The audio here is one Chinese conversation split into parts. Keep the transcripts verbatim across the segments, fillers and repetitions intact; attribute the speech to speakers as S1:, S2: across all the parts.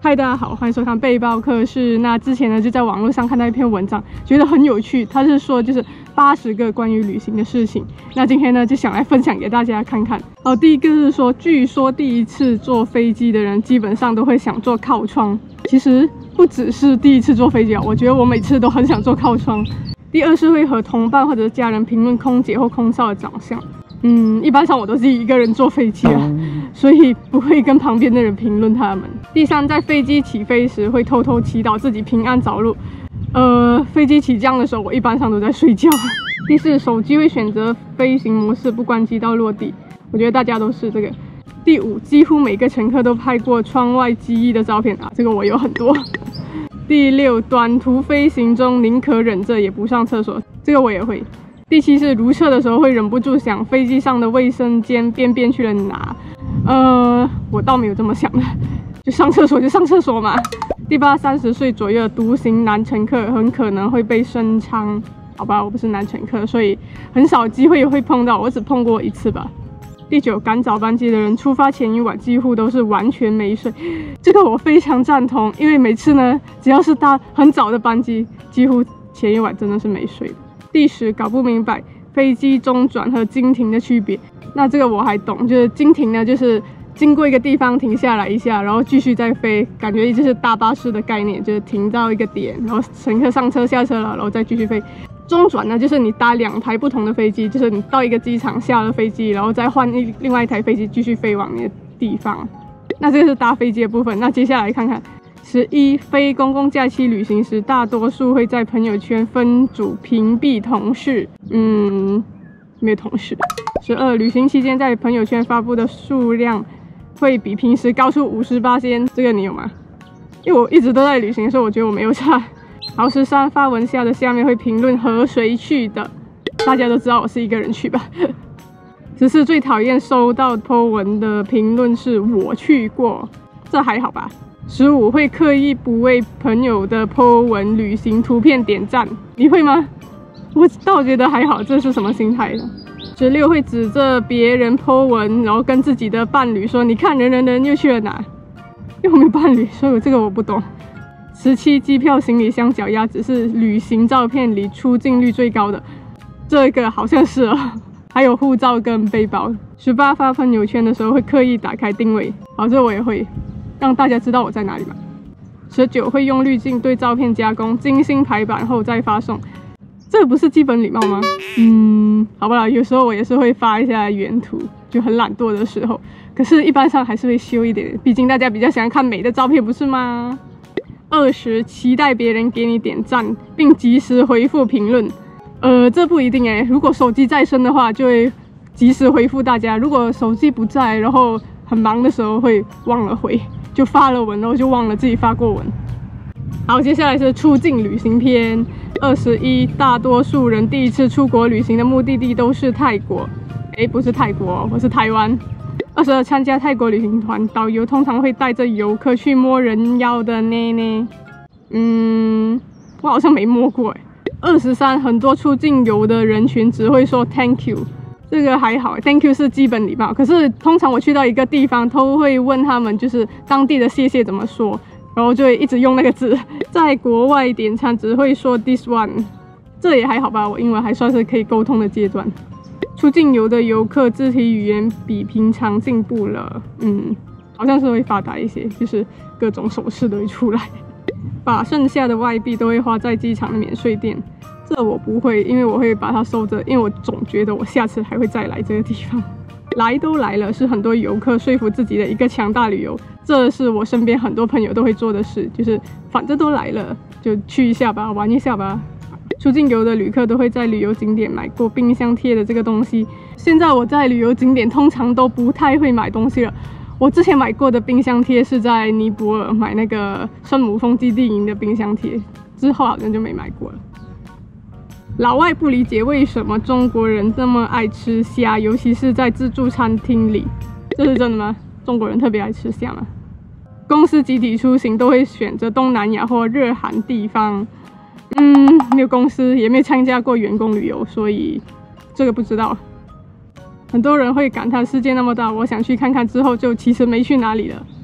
S1: 嗨，大家好，欢迎收看背包客室。那之前呢，就在网络上看到一篇文章，觉得很有趣。他是说就是八十个关于旅行的事情。那今天呢，就想来分享给大家看看。哦，第一个是说，据说第一次坐飞机的人基本上都会想坐靠窗。其实不只是第一次坐飞机啊，我觉得我每次都很想坐靠窗。第二是会和同伴或者家人评论空姐或空少的长相。嗯，一般上我都是一个人坐飞机啊，所以不会跟旁边的人评论他们。第三，在飞机起飞时会偷偷祈祷自己平安着陆。呃，飞机起降的时候，我一般上都在睡觉。第四，手机会选择飞行模式，不关机到落地。我觉得大家都是这个。第五，几乎每个乘客都拍过窗外机翼的照片啊，这个我有很多。第六，短途飞行中宁可忍着也不上厕所，这个我也会。第七是如厕的时候会忍不住想飞机上的卫生间便便去了哪，呃，我倒没有这么想的，就上厕所就上厕所嘛。第八，三十岁左右的独行男乘客很可能会被升舱，好吧，我不是男乘客，所以很少机会会碰到，我只碰过一次吧。第九，赶早班机的人出发前一晚几乎都是完全没睡，这个我非常赞同，因为每次呢，只要是搭很早的班机，几乎前一晚真的是没睡的。第十，搞不明白飞机中转和经停的区别。那这个我还懂，就是经停呢，就是经过一个地方停下来一下，然后继续再飞，感觉就是大巴士的概念，就是停到一个点，然后乘客上车下车了，然后再继续飞。中转呢，就是你搭两台不同的飞机，就是你到一个机场下了飞机，然后再换一另外一台飞机继续飞往你的地方。那这个是搭飞机的部分。那接下来看看。十一，非公共假期旅行时，大多数会在朋友圈分组屏蔽同事。嗯，没有同事。十二，旅行期间在朋友圈发布的数量会比平时高出 百分之五十， 这个你有吗？因为我一直都在旅行，所以我觉得我没有差。好，十三，发文下的下面会评论和谁去的，大家都知道我是一个人去吧。十四，最讨厌收到 po 文的评论是我去过，这还好吧。十五，会刻意不为朋友的 po 文旅行图片点赞，你会吗？我倒觉得还好，这是什么心态呢？十六，会指着别人 po 文，然后跟自己的伴侣说：“你看人人人又去了哪？”因为我没有伴侣，所以我这个我不懂。十七，机票、行李箱、脚丫子是旅行照片里出镜率最高的，这个好像是哦。还有护照跟背包。十八，发朋友圈的时候会刻意打开定位，好，这我也会。让大家知道我在哪里嘛。十九，会用滤镜对照片加工，精心排版后再发送，这不是基本礼貌吗？嗯，好吧，有时候我也是会发一下原图，就很懒惰的时候，可是一般上还是会修一点，毕竟大家比较喜欢看美的照片，不是吗？二十，期待别人给你点赞，并及时回复评论。呃，这不一定哎，如果手机在身的话，就会及时回复大家；如果手机不在，然后很忙的时候会忘了回。就发了文，然后就忘了自己发过文。好，接下来是出境旅行篇。二十一，大多数人第一次出国旅行的目的地都是泰国。哎，不是泰国，我是台湾。二十二，参加泰国旅行团，导游通常会带着游客去摸人妖的捏捏。嗯，我好像没摸过哎。二十三，很多出境游的人群只会说 Thank you。这个还好 ，Thank you 是基本礼貌。可是通常我去到一个地方，都会问他们就是当地的谢谢怎么说，然后就会一直用那个字。在国外点餐只会说 this one， 这也还好吧，我英文还算是可以沟通的阶段。出境游的游客肢体语言比平常进步了，嗯，好像是会发达一些，就是各种手势都会出来。把剩下的外币都会花在机场的免税店。这我不会，因为我会把它收着，因为我总觉得我下次还会再来这个地方。来都来了，是很多游客说服自己的一个强大理由。这是我身边很多朋友都会做的事，就是反正都来了，就去一下吧，玩一下吧。出境游的旅客都会在旅游景点买过冰箱贴的这个东西。现在我在旅游景点通常都不太会买东西了。我之前买过的冰箱贴是在尼泊尔买那个圣母峰基地营的冰箱贴，之后好像就没买过了。老外不理解为什么中国人这么爱吃虾，尤其是在自助餐厅里，这是真的吗？中国人特别爱吃虾吗？公司集体出行都会选择东南亚或日韩地方。嗯，没有公司，也没有参加过员工旅游，所以这个不知道。很多人会感叹世界那么大，我想去看看，之后就其实没去哪里了。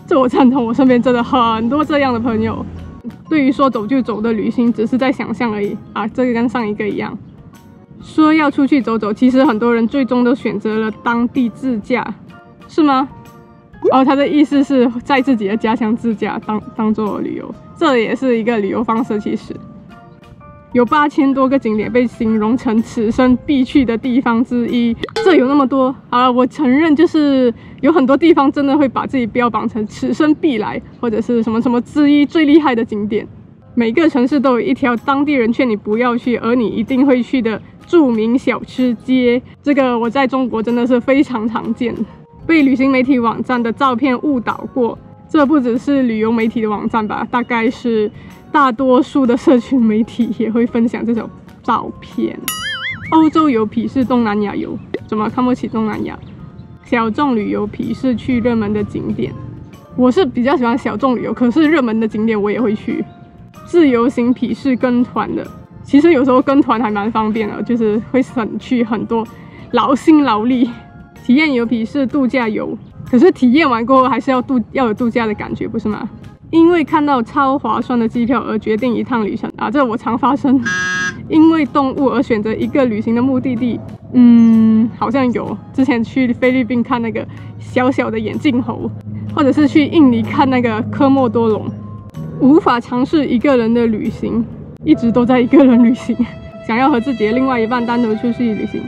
S1: 这我赞同，我身边真的很多这样的朋友。对于说走就走的旅行，只是在想象而已啊，这个跟上一个一样。说要出去走走，其实很多人最终都选择了当地自驾，是吗？哦，他的意思是在自己的家乡自驾当当做旅游，这也是一个旅游方式。其实有八千多个景点被形容成此生必去的地方之一，这有那么多？好了，我承认就是有很多地方真的会把自己标榜成此生必来，或者是什么什么之一最厉害的景点。每个城市都有一条当地人劝你不要去，而你一定会去的著名小吃街。这个我在中国真的是非常常见，被旅行媒体网站的照片误导过。这不只是旅游媒体的网站吧，大概是大多数的社群媒体也会分享这种照片。欧洲游鄙视东南亚游，怎么看不起东南亚？小众旅游鄙视去热门的景点。我是比较喜欢小众旅游，可是热门的景点我也会去。自由行鄙视跟团的，其实有时候跟团还蛮方便的，就是会省去很多劳心劳力。体验游鄙视度假游，可是体验完过后还是要度要有度假的感觉，不是吗？因为看到超划算的机票而决定一趟旅程啊，这我常发生。因为动物而选择一个旅行的目的地，嗯，好像有。之前去菲律宾看那个小小的眼镜猴，或者是去印尼看那个科莫多龙。无法尝试一个人的旅行，一直都在一个人旅行，想要和自己的另外一半单独出去旅行，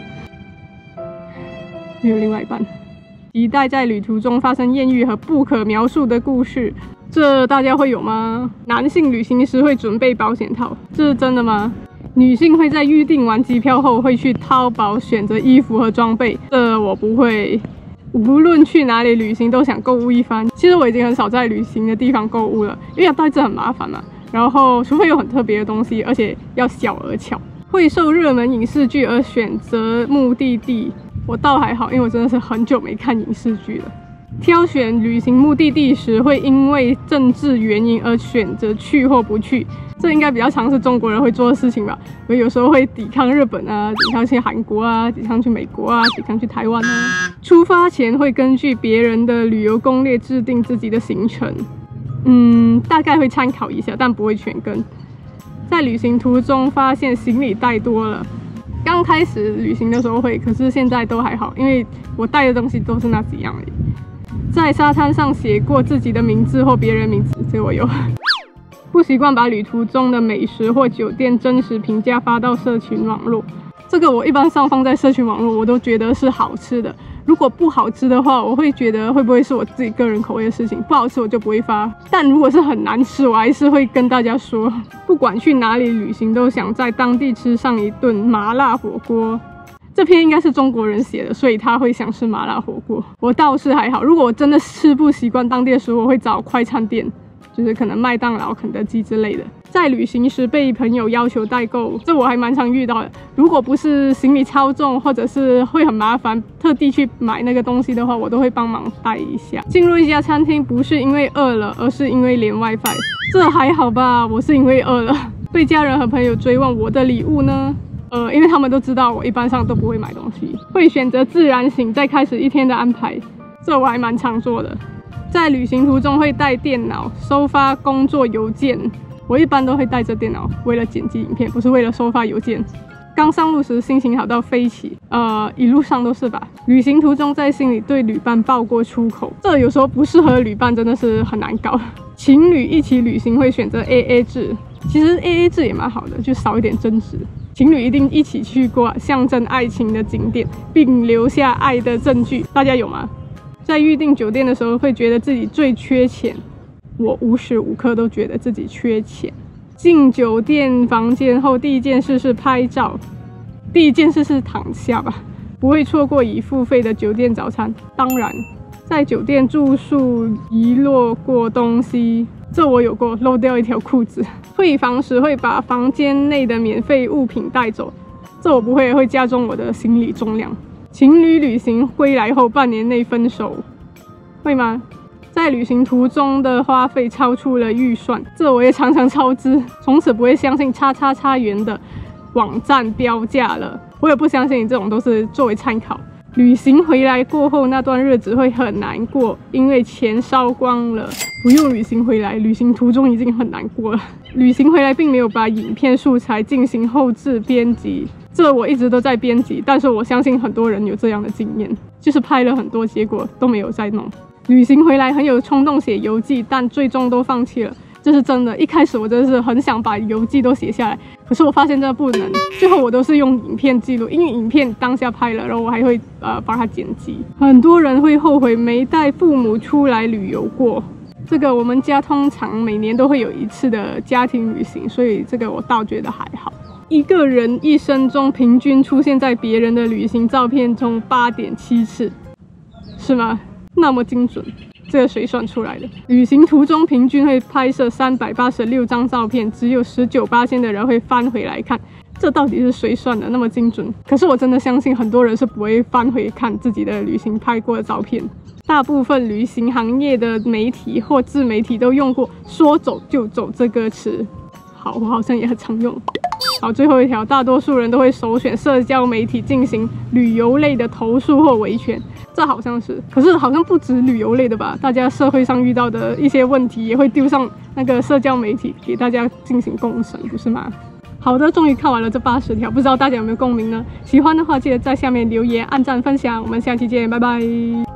S1: 没有另外一半。期待在旅途中发生艳遇和不可描述的故事，这大家会有吗？男性旅行时会准备保险套，这是真的吗？女性会在预订完机票后会去淘宝选择衣服和装备，这我不会。无论去哪里旅行都想购物一番。其实我已经很少在旅行的地方购物了，因为要带着很麻烦嘛。然后除非有很特别的东西，而且要小而巧。会受热门影视剧而选择目的地，我倒还好，因为我真的是很久没看影视剧了。挑选旅行目的地时会因为政治原因而选择去或不去，这应该比较常是中国人会做的事情吧。我有时候会抵抗日本啊，抵抗去韩国啊，抵抗去美国啊，抵抗去台湾啊。出发前会根据别人的旅游攻略制定自己的行程，嗯，大概会参考一下，但不会全跟。在旅行途中发现行李带多了，刚开始旅行的时候会，可是现在都还好，因为我带的东西都是那几样而已。在沙滩上写过自己的名字或别人名字，这我有。不习惯把旅途中的美食或酒店真实评价发到社群网络，这个我一般上放在社群网络，我都觉得是好吃的。如果不好吃的话，我会觉得会不会是我自己个人口味的事情，不好吃我就不会发。但如果是很难吃，我还是会跟大家说。不管去哪里旅行，都想在当地吃上一顿麻辣火锅。这篇应该是中国人写的，所以他会想吃麻辣火锅。我倒是还好，如果我真的吃不习惯当地的食物，我会找快餐店，就是可能麦当劳、肯德基之类的。在旅行时被朋友要求代购，这我还蛮常遇到的。如果不是行李超重，或者是会很麻烦，特地去买那个东西的话，我都会帮忙带一下。进入一家餐厅不是因为饿了，而是因为连 WiFi， 这还好吧？我是因为饿了。被家人和朋友追问我的礼物呢？呃，因为他们都知道我一般上都不会买东西，会选择自然醒再开始一天的安排，这我还蛮常做的。在旅行途中会带电脑收发工作邮件，我一般都会带着电脑，为了剪辑影片，不是为了收发邮件。刚上路时心情好到飞起，呃，一路上都是吧。旅行途中在心里对旅伴爆过粗口，这有时候不适合旅伴真的是很难搞。情侣一起旅行会选择 A A 制，其实 A A 制也蛮好的，就少一点争执。情侣一定一起去过象征爱情的景点，并留下爱的证据，大家有吗？在预订酒店的时候会觉得自己最缺钱，我无时无刻都觉得自己缺钱。进酒店房间后第一件事是拍照，第一件事是躺下吧，不会错过已付费的酒店早餐。当然在酒店住宿遗落过东西，这我有过，漏掉一条裤子。退房时会把房间内的免费物品带走，这我不会，会加重我的行李重量。情侣旅行归来后半年内分手，会吗？在旅行途中的花费超出了预算，这我也常常超支，从此不会相信叉叉叉元的网站标价了。我也不相信，这种都是作为参考。 旅行回来过后那段日子会很难过，因为钱烧光了。不用旅行回来，旅行途中已经很难过了。旅行回来并没有把影片素材进行后置编辑，这我一直都在编辑，但是我相信很多人有这样的经验，就是拍了很多，结果都没有再弄。旅行回来很有冲动写游记，但最终都放弃了。这是真的，一开始我真的是很想把游记都写下来，可是我发现真的不能，最后我都是用影片记录，因为影片当下拍了，然后我还会呃帮他剪辑。很多人会后悔没带父母出来旅游过，这个我们家通常每年都会有一次的家庭旅行，所以这个我倒觉得还好。一个人一生中平均出现在别人的旅行照片中 八点七次，是吗？那么精准，这个谁算出来的？旅行途中平均会拍摄三百八十六张照片，只有 百分之十九 的人会翻回来看，这到底是谁算的那么精准？可是我真的相信很多人是不会翻回看自己的旅行拍过的照片。大部分旅行行业的媒体或自媒体都用过说走就走这个词，好，我好像也很常用。好，最后一条，大多数人都会首选社交媒体进行旅游类的投诉或维权，这好像是，可是好像不止旅游类的吧？大家社会上遇到的一些问题也会丢上那个社交媒体给大家进行公审，不是吗？好的，终于看完了这八十条，不知道大家有没有共鸣呢？喜欢的话记得在下面留言、按赞、分享，我们下期见，拜拜。